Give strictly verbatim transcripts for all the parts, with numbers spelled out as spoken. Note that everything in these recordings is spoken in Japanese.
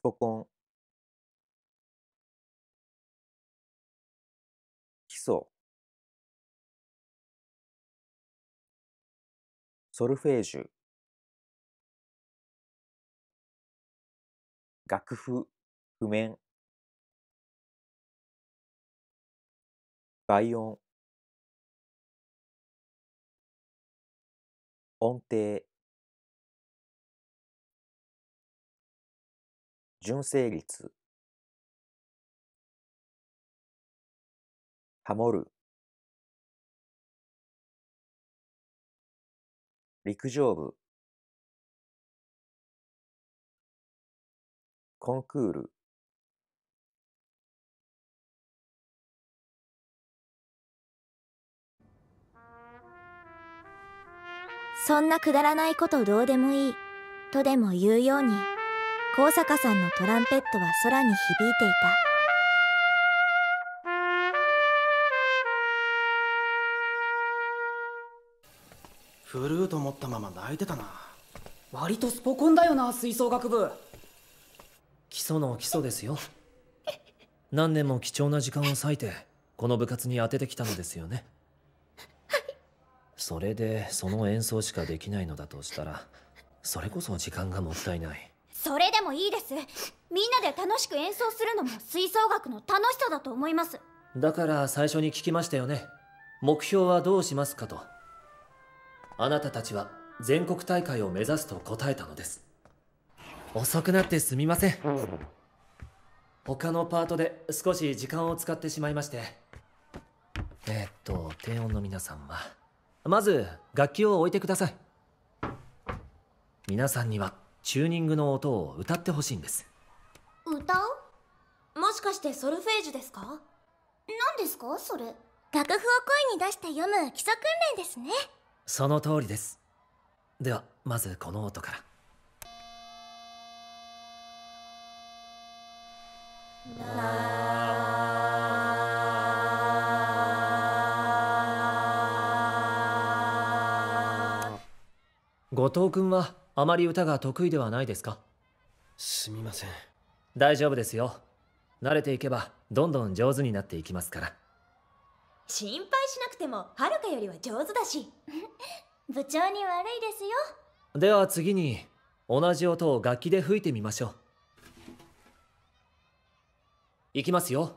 ポコン、基礎、ソルフェージュ、楽譜、譜面、倍音、音程、純正率、ハモる、陸上部、コンクール、 そんなくだらないことどうでもいいとでも言うように、高坂さんのトランペットは空に響いていた。 フルート持ったまま泣いてたな。 割とスポコンだよな、吹奏楽部。 基礎の基礎ですよ。何年も貴重な時間を割いてこの部活に当ててきたのですよね。それでその演奏しかできないのだとしたら、それこそ時間がもったいない。 それでもいいです。みんなで楽しく演奏するのも吹奏楽の楽しさだと思います。 だから最初に聞きましたよね。目標はどうしますかと。あなたたちは全国大会を目指すと答えたのです。遅くなってすみません。他のパートで少し時間を使ってしまいまして。えー、っと低音の皆さんはまず楽器を置いてください。皆さんにはチューニングの音を歌ってほしいんです。 歌う？もしかしてソルフェージュですか？何ですかそれ？楽譜を声に出して読む基礎訓練ですね。 その通りです。ではまずこの音から。後藤君はあまり歌が得意ではないですか？ すみません。 大丈夫ですよ。慣れていけばどんどん上手になっていきますから。 心配しなくてもはるかよりは上手だし。部長に悪いですよ。 では次に同じ音を楽器で吹いてみましょう。いきますよ。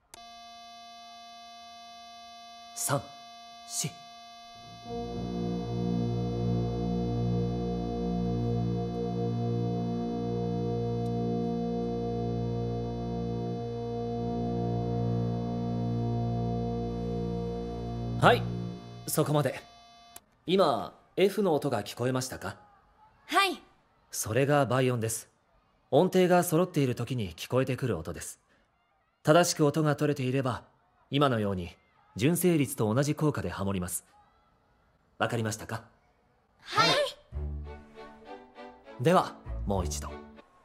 さん、し。はい、そこまで。今 F の音が聞こえましたか？ はい。 それが倍音です。音程が揃っている時に聞こえてくる音です。正しく音が取れていれば今のように純正率と同じ効果でハモります。わかりましたか？ はい。 ではもう一度。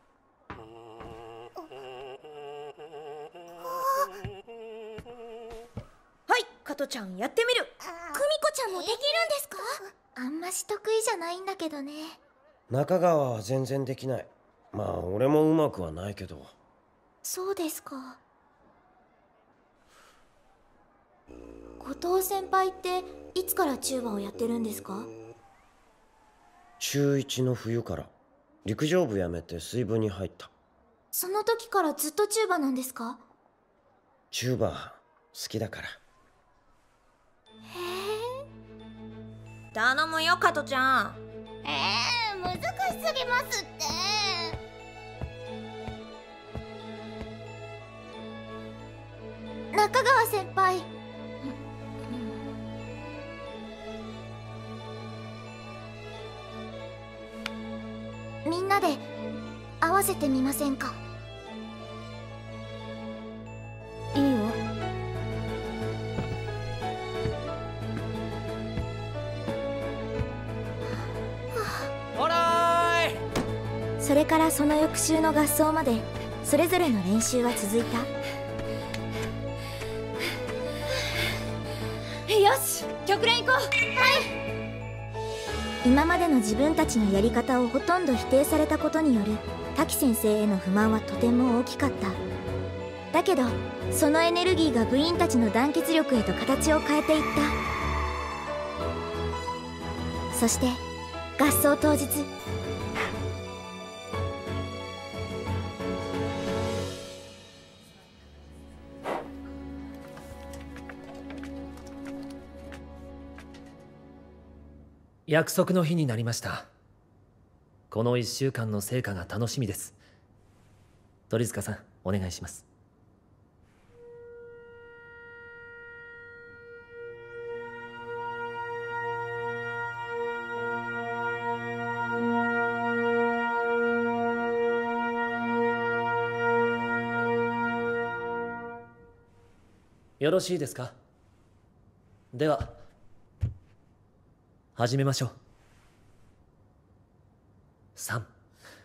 はい、加トちゃんやってみる。久美子ちゃんもできるんですか？あんまし得意じゃないんだけどね。 中川は全然できない。まあ俺もうまくはないけど。 そうですか。後藤先輩っていつからチューバをやってるんですか？ 中いちの冬から陸上部辞めて水部に入った。 その時からずっとチューバなんですか？ チューバ好きだから。 頼むよ加トちゃん。ええー、難しすぎますって。中川先輩。みんなで合わせてみませんか？いいよ。 ほらーい。 それからその翌週の合奏までそれぞれの練習は続いた。よし、曲練行こう。はい。 今までの自分たちのやり方をほとんど否定されたことによる滝先生への不満はとても大きかった。だけどそのエネルギーが部員たちの団結力へと形を変えていった。そして合奏当日、 約束の日になりました。このいっしゅうかんの成果が楽しみです。鳥塚さん、お願いします。よろしいですか？では始めましょう。さん。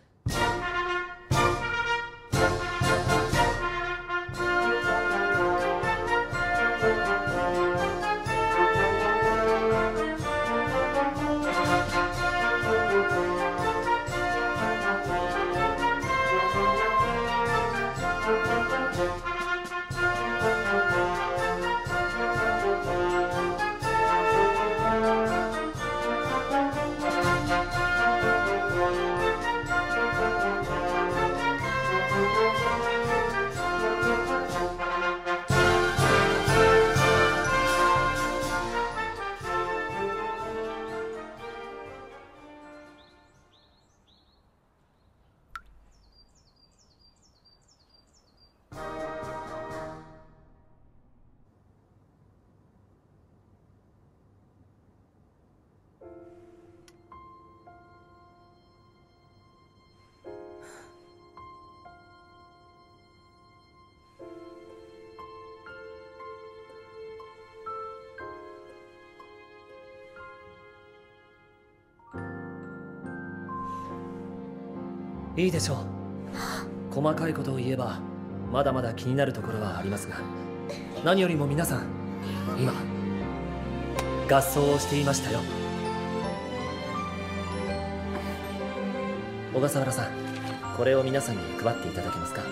いいでしょう。細かいことを言えばまだまだ気になるところはありますが、何よりも皆さん今合奏をしていましたよ。小笠原さん、これを皆さんに配っていただけますか？ はい。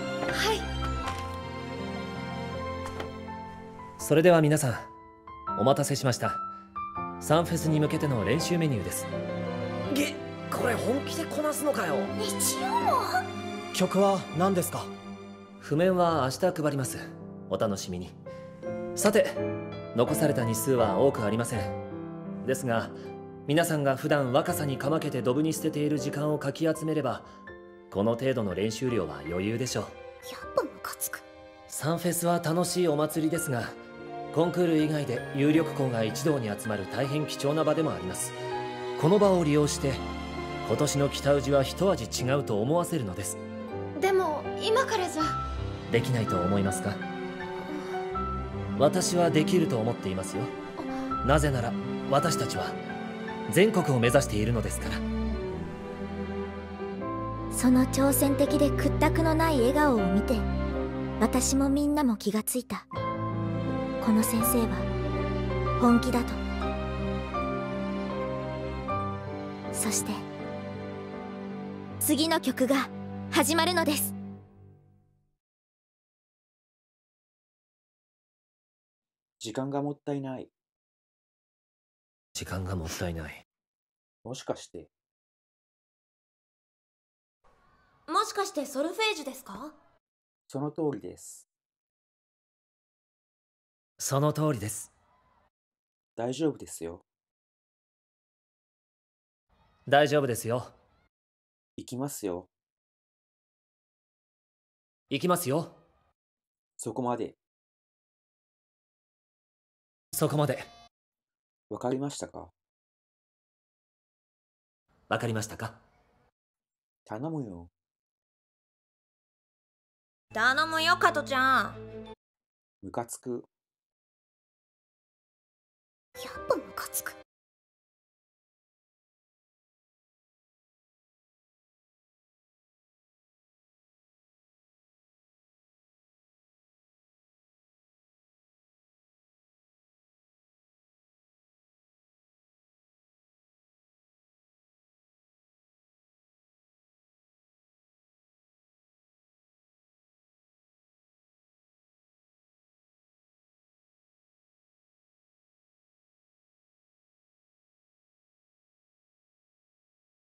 それでは皆さん、お待たせしました。サンフェスに向けての練習メニューです。 げ、これ本気でこなすのかよ。 一応も曲は何ですか？ 譜面は明日配ります。お楽しみに。さて、残された日数は多くありません。ですが皆さんが普段若さにかまけてドブに捨てている時間をかき集めれば、この程度の練習量は余裕でしょう。 やっぱムカつく。 サンフェスは楽しいお祭りですが、コンクール以外で有力校が一堂に集まる大変貴重な場でもあります。この場を利用して今年の北宇治は一味違うと思わせるのです。 でも今からじゃできないと思いますか？私はできると思っていますよ。なぜなら私たちは全国を目指しているのですから。 その挑戦的で屈託のない笑顔を見て、私もみんなも気がついた。この先生は本気だと。そして次の曲が始まるのです。 時間がもったいない。 時間がもったいない。 もしかして。 もしかしてソルフェージュですか？ その通りです。 その通りです。 大丈夫ですよ。 大丈夫ですよ。 行きますよ。 行きますよ。 そこまで。 そこまで。 わかりましたか？ わかりましたか？ 頼むよ。 頼むよ、加トちゃん。 ムカつく。 やっぱムカつく。